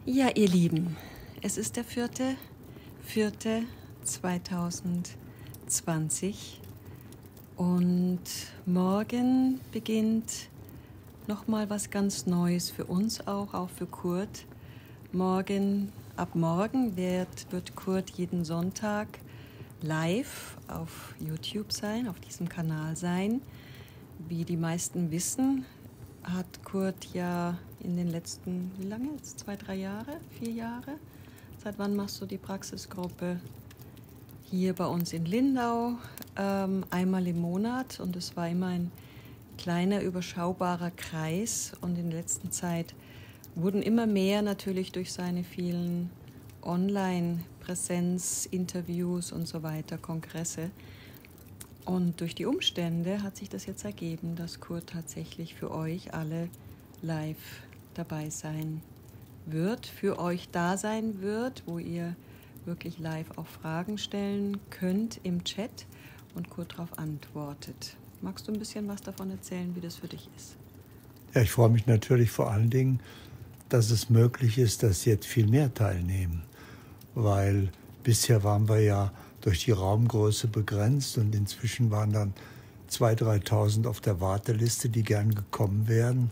Ja, ihr Lieben, es ist der 4.4.2020 und morgen beginnt nochmal was ganz Neues für uns auch für Kurt. Ab morgen wird Kurt jeden Sonntag live auf YouTube sein, auf diesem Kanal sein. Wie die meisten wissen, hat Kurt ja in den letzten, wie lange jetzt? 2, 3 Jahre? 4 Jahre? Seit wann machst du die Praxisgruppe? Hier bei uns in Lindau, einmal im Monat, und es war immer ein kleiner, überschaubarer Kreis, und in der letzten Zeit wurden immer mehr natürlich durch seine vielen Online-Präsenz, Interviews und so weiter, Kongresse. Und durch die Umstände hat sich das jetzt ergeben, dass Kurt tatsächlich für euch alle live dabei sein wird, für euch da sein wird, wo ihr wirklich live auch Fragen stellen könnt im Chat und Kurt darauf antwortet. Magst du ein bisschen was davon erzählen, wie das für dich ist? Ja, ich freue mich natürlich vor allen Dingen, dass es möglich ist, dass jetzt viel mehr teilnehmen, weil bisher waren wir ja durch die Raumgröße begrenzt und inzwischen waren dann 2.000, 3.000 auf der Warteliste, die gern gekommen wären,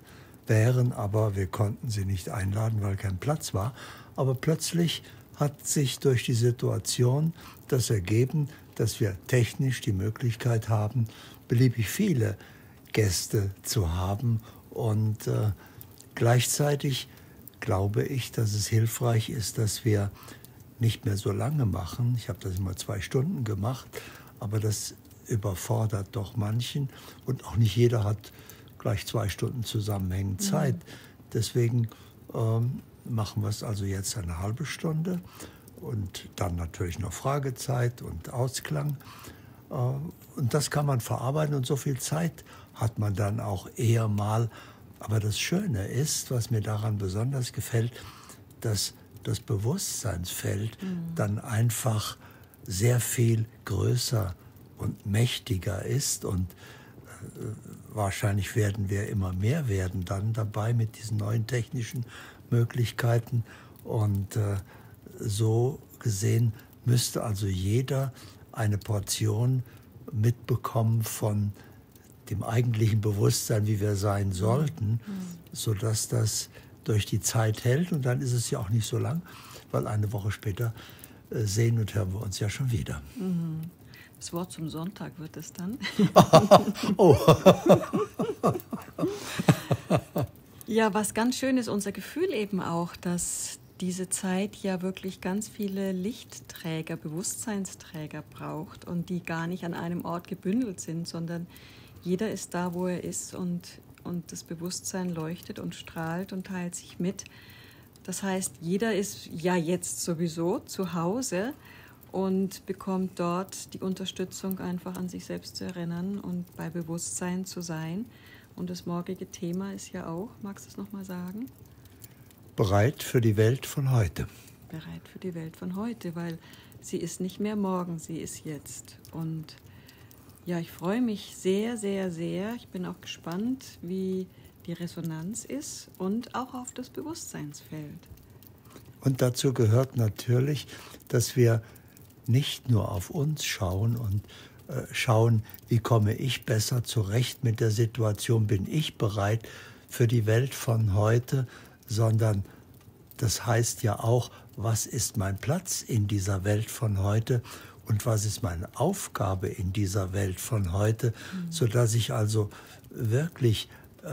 aber wir konnten sie nicht einladen, weil kein Platz war. Aber plötzlich hat sich durch die Situation das ergeben, dass wir technisch die Möglichkeit haben, beliebig viele Gäste zu haben. Und gleichzeitig glaube ich, dass es hilfreich ist, dass wir nicht mehr so lange machen. Ich habe das immer 2 Stunden gemacht, aber das überfordert doch manchen. Und auch nicht jeder hat gleich 2 Stunden zusammenhängend Zeit. Deswegen machen wir es also jetzt eine halbe Stunde und dann natürlich noch Fragezeit und Ausklang. Und das kann man verarbeiten und so viel Zeit hat man dann auch eher mal. Aber das Schöne ist, was mir daran besonders gefällt, dass das Bewusstseinsfeld dann einfach sehr viel größer und mächtiger ist und wahrscheinlich werden wir immer mehr werden dann dabei mit diesen neuen technischen Möglichkeiten und so gesehen müsste also jeder eine Portion mitbekommen von dem eigentlichen Bewusstsein, wie wir sein sollten, sodass das durch die Zeit hält. Und dann ist es ja auch nicht so lang, weil eine Woche später sehen und hören wir uns ja schon wieder. Das Wort zum Sonntag wird es dann. Oh. Ja, was ganz schön ist, unser Gefühl eben auch, dass diese Zeit ja wirklich ganz viele Lichtträger, Bewusstseinsträger braucht und die gar nicht an einem Ort gebündelt sind, sondern jeder ist da, wo er ist und das Bewusstsein leuchtet und strahlt und teilt sich mit. Das heißt, jeder ist ja jetzt sowieso zu Hause und bekommt dort die Unterstützung, einfach an sich selbst zu erinnern und bei Bewusstsein zu sein. Und das morgige Thema ist ja auch, magst du es nochmal sagen? Bereit für die Welt von heute. Bereit für die Welt von heute, weil sie ist nicht mehr morgen, sie ist jetzt. Und ja, ich freue mich sehr, sehr, sehr. Ich bin auch gespannt, wie die Resonanz ist und auch auf das Bewusstseinsfeld. Und dazu gehört natürlich, dass wir nicht nur auf uns schauen und schauen, wie komme ich besser zurecht mit der Situation, bin ich bereit für die Welt von heute, sondern das heißt ja auch, was ist mein Platz in dieser Welt von heute und was ist meine Aufgabe in dieser Welt von heute, sodass ich also wirklich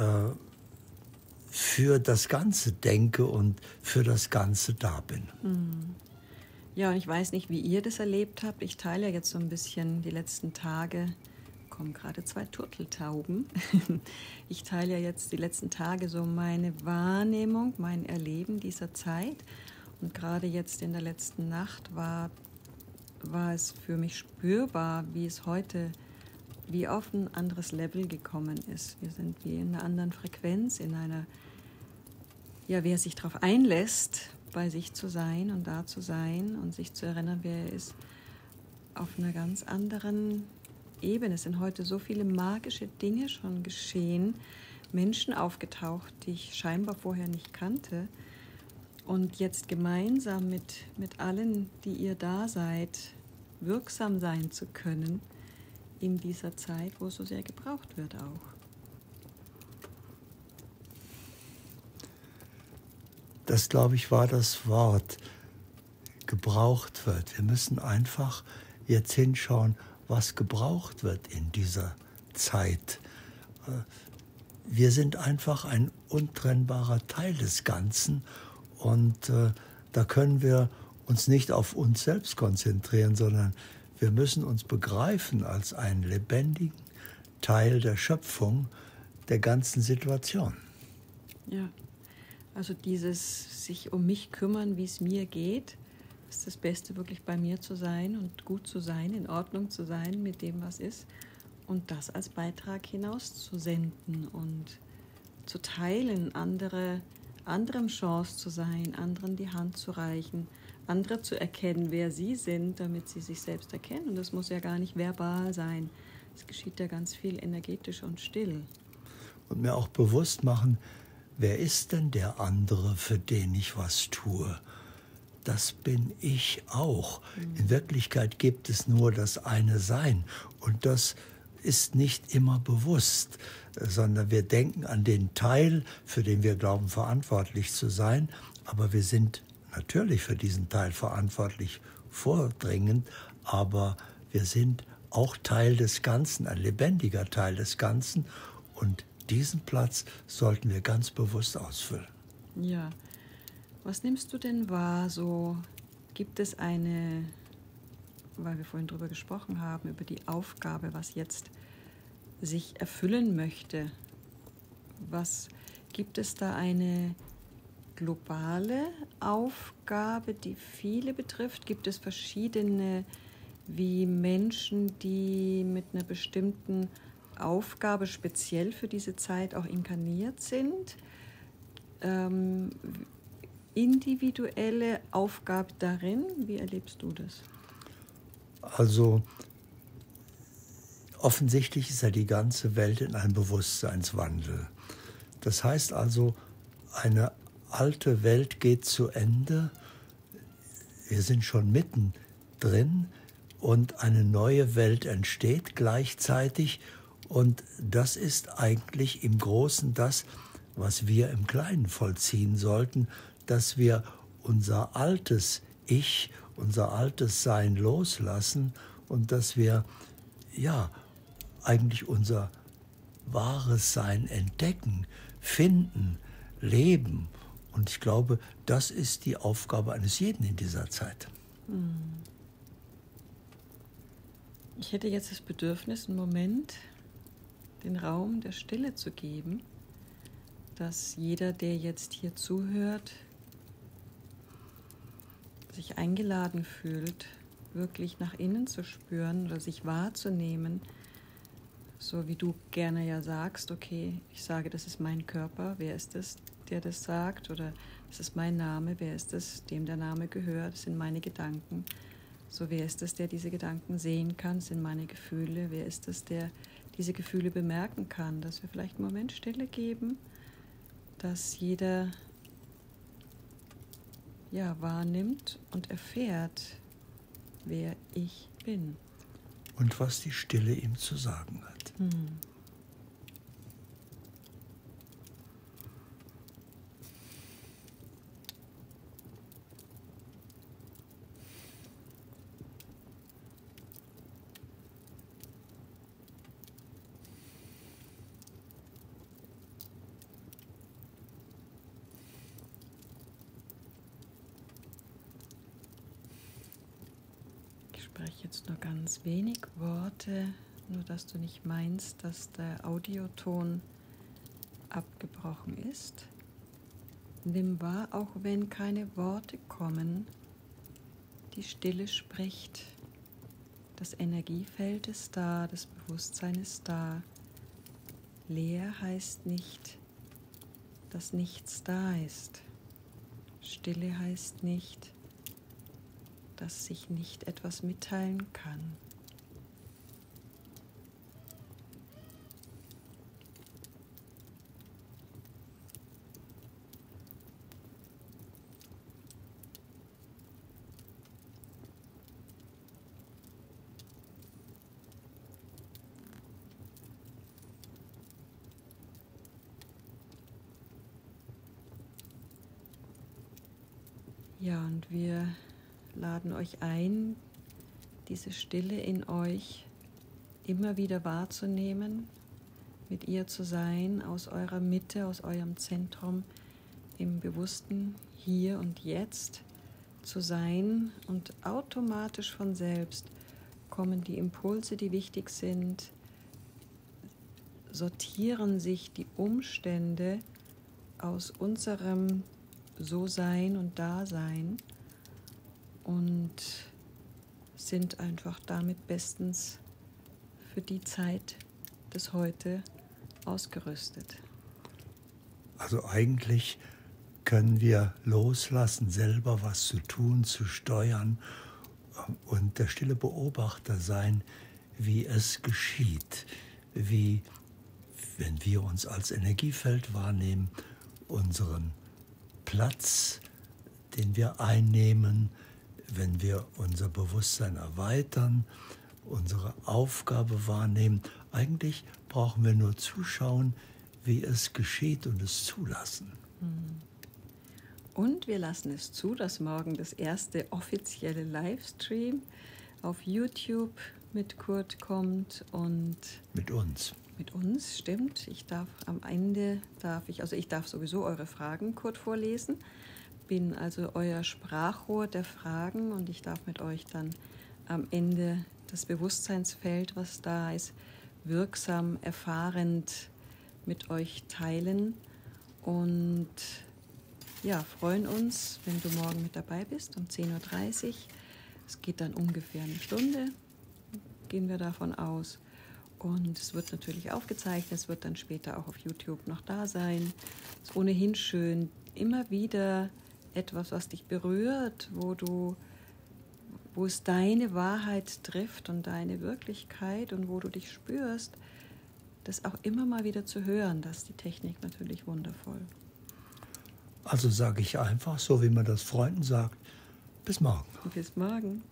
für das Ganze denke und für das Ganze da bin. Ja, und ich weiß nicht, wie ihr das erlebt habt. Ich teile ja jetzt so ein bisschen die letzten Tage, kommen gerade 2 Turteltauben. Ich teile ja jetzt die letzten Tage so meine Wahrnehmung, mein Erleben dieser Zeit. Und gerade jetzt in der letzten Nacht war es für mich spürbar, wie es heute wie auf ein anderes Level gekommen ist. Wir sind wie in einer anderen Frequenz, in einer, ja, wer sich darauf einlässt, bei sich zu sein und da zu sein und sich zu erinnern, wer er ist, auf einer ganz anderen Ebene. Es sind heute so viele magische Dinge schon geschehen, Menschen aufgetaucht, die ich scheinbar vorher nicht kannte. Und jetzt gemeinsam mit allen, die ihr da seid, wirksam sein zu können in dieser Zeit, wo es so sehr gebraucht wird auch. Das, glaube ich, war das Wort, gebraucht wird. Wir müssen einfach jetzt hinschauen, was gebraucht wird in dieser Zeit. Wir sind einfach ein untrennbarer Teil des Ganzen und da können wir uns nicht auf uns selbst konzentrieren, sondern wir müssen uns begreifen als einen lebendigen Teil der Schöpfung, der ganzen Situation. Ja, also dieses sich um mich kümmern, wie es mir geht, ist das Beste, wirklich bei mir zu sein und gut zu sein, in Ordnung zu sein mit dem, was ist. Und das als Beitrag hinauszusenden und zu teilen, anderem Chance zu sein, anderen die Hand zu reichen, andere zu erkennen, wer sie sind, damit sie sich selbst erkennen. Und das muss ja gar nicht verbal sein. Es geschieht ja ganz viel energetisch und still. Und mir auch bewusst machen, wer ist denn der andere, für den ich was tue? Das bin ich auch. In Wirklichkeit gibt es nur das eine Sein. Und das ist nicht immer bewusst, sondern wir denken an den Teil, für den wir glauben, verantwortlich zu sein. Aber wir sind natürlich für diesen Teil verantwortlich, vordringend, aber wir sind auch Teil des Ganzen, ein lebendiger Teil des Ganzen. Und diesen Platz sollten wir ganz bewusst ausfüllen. Ja. Was nimmst du denn wahr? So gibt es eine, weil wir vorhin darüber gesprochen haben, über die Aufgabe, was jetzt sich erfüllen möchte. Was gibt es da eine globale Aufgabe, die viele betrifft? Gibt es verschiedene wie Menschen, die mit einer bestimmten Aufgabe speziell für diese Zeit auch inkarniert sind? Individuelle Aufgabe darin, wie erlebst du das? Also offensichtlich ist ja die ganze Welt in einem Bewusstseinswandel. Das heißt also, eine alte Welt geht zu Ende, wir sind schon mittendrin und eine neue Welt entsteht gleichzeitig und das ist eigentlich im Großen das, was wir im Kleinen vollziehen sollten, dass wir unser altes Ich, unser altes Sein loslassen und dass wir eigentlich unser wahres Sein entdecken, finden, leben. Und ich glaube, das ist die Aufgabe eines jeden in dieser Zeit. Ich hätte jetzt das Bedürfnis, einen Moment den Raum der Stille zu geben, dass jeder, der jetzt hier zuhört, sich eingeladen fühlt, wirklich nach innen zu spüren oder sich wahrzunehmen, so wie du gerne ja sagst, okay, ich sage, das ist mein Körper, wer ist es, der das sagt, oder das ist mein Name, wer ist es, dem der Name gehört, das sind meine Gedanken, so wer ist es, der diese Gedanken sehen kann, das sind meine Gefühle, wer ist es, der diese Gefühle bemerken kann, dass wir vielleicht einen Moment Stille geben, dass jeder wahrnimmt und erfährt, wer ich bin. Und was die Stille ihm zu sagen hat. Ich spreche jetzt nur ganz wenig Worte, nur dass du nicht meinst, dass der Audioton abgebrochen ist. Nimm wahr, auch wenn keine Worte kommen, die Stille spricht. Das Energiefeld ist da, das Bewusstsein ist da. Leer heißt nicht, dass nichts da ist. Stille heißt nicht, dass sich nicht etwas mitteilen kann. Ja, und wir laden euch ein, diese Stille in euch immer wieder wahrzunehmen, mit ihr zu sein, aus eurer Mitte, aus eurem Zentrum, im bewussten Hier und Jetzt zu sein, und automatisch von selbst kommen die Impulse, die wichtig sind, sortieren sich die Umstände aus unserem So-Sein und Dasein und sind einfach damit bestens für die Zeit des Heute ausgerüstet. Also eigentlich können wir loslassen, selber was zu tun, zu steuern und der stille Beobachter sein, wie es geschieht, wie, wenn wir uns als Energiefeld wahrnehmen, unseren Platz, den wir einnehmen, wenn wir unser Bewusstsein erweitern, unsere Aufgabe wahrnehmen. Eigentlich brauchen wir nur zuschauen, wie es geschieht und es zulassen. Und wir lassen es zu, dass morgen das erste offizielle Livestream auf YouTube mit Kurt kommt und mit uns. Mit uns, stimmt. Ich darf am Ende, ich darf sowieso eure Fragen, Kurt, vorlesen. Bin also euer Sprachrohr der Fragen und ich darf mit euch dann am Ende das Bewusstseinsfeld, was da ist, wirksam, erfahrend mit euch teilen. Und ja, freuen uns, wenn du morgen mit dabei bist um 10.30 Uhr. Es geht dann ungefähr eine Stunde, gehen wir davon aus. Und es wird natürlich aufgezeichnet, es wird dann später auch auf YouTube noch da sein. Es ist ohnehin schön, immer wieder etwas, was dich berührt, wo es deine Wahrheit trifft und deine Wirklichkeit und wo du dich spürst, das auch immer mal wieder zu hören. Das ist die Technik natürlich wundervoll. Also sage ich einfach, so wie man das Freunden sagt, bis morgen. Bis morgen.